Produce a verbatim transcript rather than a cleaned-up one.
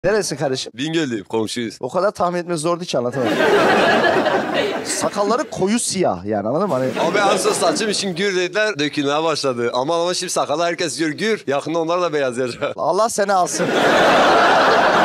Neresin kardeşim? Bingöl'lüyüm, komşuyuz. O kadar tahmin etmesi zor değil ki, anlatamadım. Sakalları koyu siyah yani, anladın mı? Hani... Abi en son saçım için gür dediler, dökülmeye başladı. Ama ama şimdi sakalı herkes diyor gür. Yakında onlar da beyazlayacak. Allah seni alsın.